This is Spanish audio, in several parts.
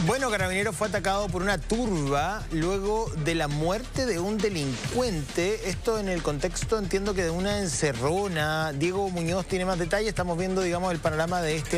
Bueno, Carabineros fue atacado por una turba luego de la muerte de un delincuente. Esto en el contexto, entiendo que de una encerrona. Diego Muñoz tiene más detalles. Estamos viendo, digamos, el panorama de este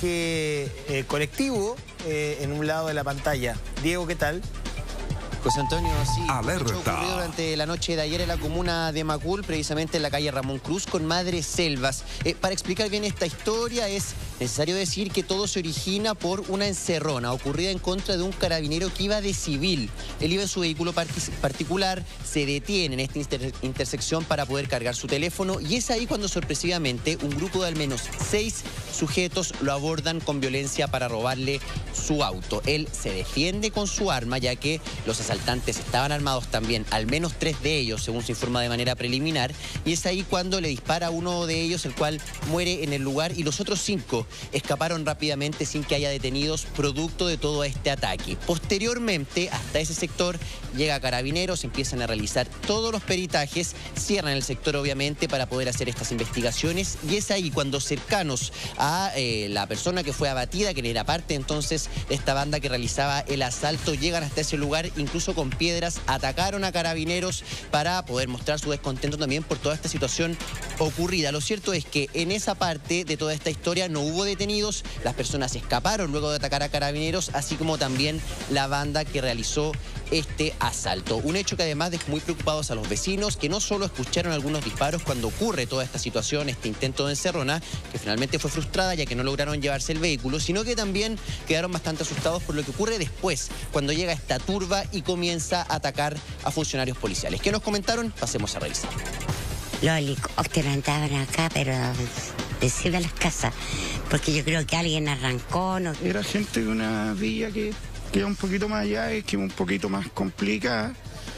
ataque colectivo en un lado de la pantalla. Diego, ¿qué tal? José Antonio, sí. Alerta. Ocurrió durante la noche de ayer en la comuna de Macul, precisamente en la calle Ramón Cruz, con Madre Selvas. Para explicar bien esta historia es necesario decir que todo se origina por una encerrona ocurrida en contra de un carabinero que iba de civil. Él iba en su vehículo particular, se detiene en esta intersección para poder cargar su teléfono y es ahí cuando sorpresivamente un grupo de al menos 6 sujetos lo abordan con violencia para robarle su auto. Él se defiende con su arma, ya que los asaltantes estaban armados también, al menos 3 de ellos, según se informa de manera preliminar, y es ahí cuando le dispara a uno de ellos, el cual muere en el lugar, y los otros 5 escaparon rápidamente sin que haya detenidos, producto de todo este ataque. Posteriormente, hasta ese sector llega Carabineros, empiezan a realizar todos los peritajes, cierran el sector obviamente para poder hacer estas investigaciones, y es ahí cuando cercanos a la persona que fue abatida, que era parte entonces de esta banda que realizaba el asalto, llegan hasta ese lugar, incluso con piedras, atacaron a Carabineros para poder mostrar su descontento también por toda esta situación ocurrida. Lo cierto es que en esa parte de toda esta historia no hubo detenidos, las personas escaparon luego de atacar a Carabineros, así como también la banda que realizó este asalto. Un hecho que además dejó muy preocupados a los vecinos, que no solo escucharon algunos disparos cuando ocurre toda esta situación, este intento de encerrona, que finalmente fue frustrada ya que no lograron llevarse el vehículo, sino que también quedaron bastante asustados por lo que ocurre después, cuando llega esta turba y comienza a atacar a funcionarios policiales. ¿Qué nos comentaron? Pasemos a revisar. Los helicópteros andaban acá, pero encima de las casas, porque yo creo que alguien arrancó. No. Era gente de una villa que queda un poquito más allá, es que un poquito más complicada,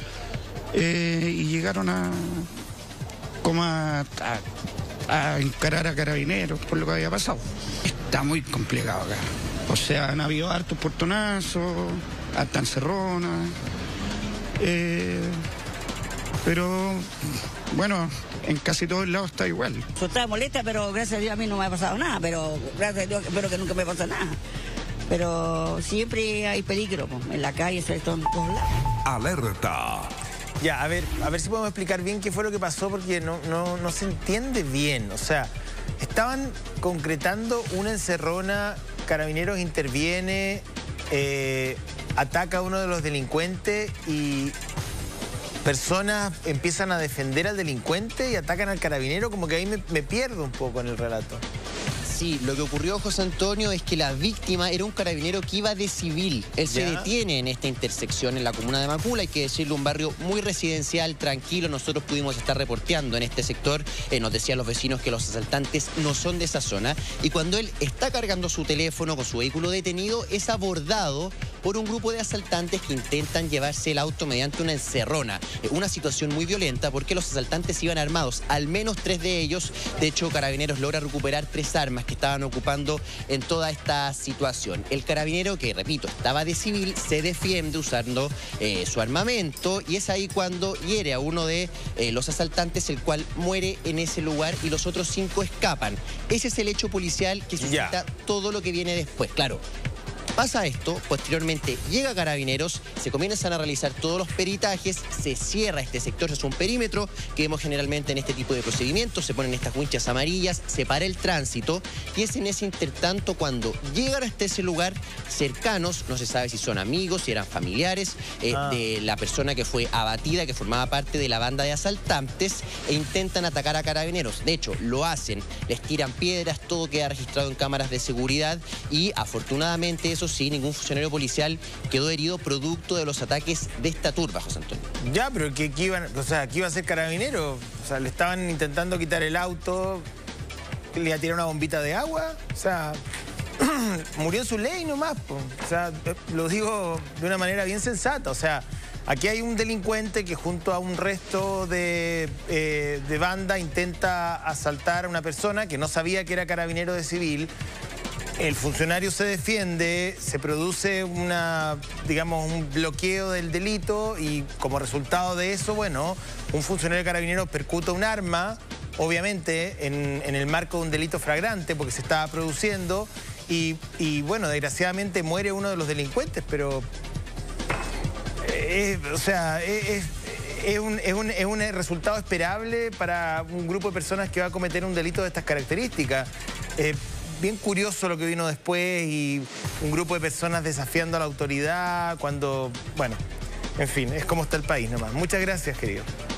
y llegaron a encarar a Carabineros por lo que había pasado. Está muy complicado acá. O sea, han habido hartos portonazos, hasta encerronas, pero bueno, en casi todos lados está igual. Yo estaba molesta, pero gracias a Dios a mí no me ha pasado nada, pero gracias a Dios espero que nunca me pase nada. Pero siempre hay peligro, pues, en la calle, sobre todo en todos lados. Alerta. Ya, a ver si podemos explicar bien qué fue lo que pasó, porque no se entiende bien. O sea, estaban concretando una encerrona, Carabineros interviene, ataca a uno de los delincuentes y personas empiezan a defender al delincuente y atacan al carabinero. Como que ahí me pierdo un poco en el relato. Sí, lo que ocurrió, José Antonio, es que la víctima era un carabinero que iba de civil. Él se detiene en esta intersección en la comuna de Macul, hay que decirlo, un barrio muy residencial, tranquilo. Nosotros pudimos estar reporteando en este sector, nos decían los vecinos que los asaltantes no son de esa zona. Y cuando él está cargando su teléfono con su vehículo detenido, es abordado por un grupo de asaltantes que intentan llevarse el auto mediante una encerrona. Una situación muy violenta porque los asaltantes iban armados, al menos 3 de ellos. De hecho, Carabineros logra recuperar 3 armas que estaban ocupando en toda esta situación. El carabinero, que repito, estaba de civil, se defiende usando su armamento, y es ahí cuando hiere a uno de los asaltantes, el cual muere en ese lugar y los otros 5 escapan. Ese es el hecho policial que suscita todo lo que viene después. Claro, pasa esto, posteriormente llega Carabineros, se comienzan a realizar todos los peritajes, se cierra este sector, es un perímetro que vemos generalmente en este tipo de procedimientos, se ponen estas winchas amarillas, se para el tránsito, y es en ese intertanto cuando llegan hasta ese lugar cercanos, no se sabe si son amigos, si eran familiares, de la persona que fue abatida, que formaba parte de la banda de asaltantes, e intentan atacar a Carabineros. De hecho, lo hacen, les tiran piedras, todo queda registrado en cámaras de seguridad, y afortunadamente eso sí, ningún funcionario policial quedó herido producto de los ataques de esta turba, José Antonio. Ya, pero ¿qué iba a hacer Carabineros? O sea, le estaban intentando quitar el auto, le iba a tirar una bombita de agua, o sea, murió en su ley nomás, po. O sea, lo digo de una manera bien sensata. O sea, aquí hay un delincuente que junto a un resto de banda intenta asaltar a una persona que no sabía que era carabinero de civil. El funcionario se defiende, se produce un bloqueo del delito, y como resultado de eso, bueno, un funcionario de Carabineros percuta un arma, obviamente en el marco de un delito flagrante porque se estaba produciendo, y bueno, desgraciadamente muere uno de los delincuentes, pero... Es un resultado esperable para un grupo de personas que va a cometer un delito de estas características. Bien curioso lo que vino después y un grupo de personas desafiando a la autoridad cuando... Bueno, en fin, es como está el país nomás. Muchas gracias, querido.